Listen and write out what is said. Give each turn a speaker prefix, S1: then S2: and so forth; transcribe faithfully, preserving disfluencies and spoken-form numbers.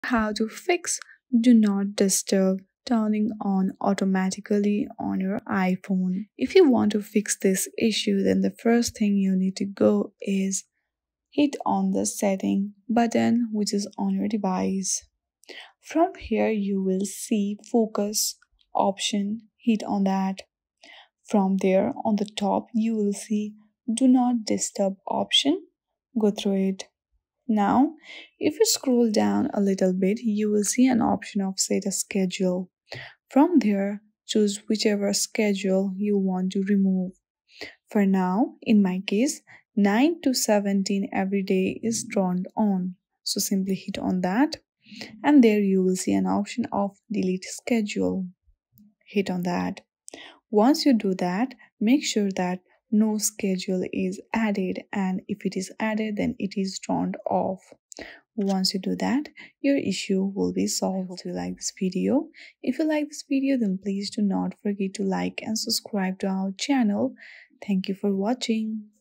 S1: How to fix Do Not Disturb turning on automatically on your iPhone. If you want to fix this issue, then the first thing you need to go is hit on the setting button which is on your device. From here you will see focus option, hit on that. From there on the top you will see do not disturb option, go through it. Now, if you scroll down a little bit, you will see an option of set a schedule. From there, choose whichever schedule you want to remove. For now, in my case, nine to seventeen every day is turned on. So simply hit on that, and there you will see an option of delete schedule. Hit on that. Once you do that, make sure that no schedule is added, and if it is added, then it is turned off. Once you do that, your issue will be solved. I hope you like this video. If you like this video, then please do not forget to like and subscribe to our channel. Thank you for watching.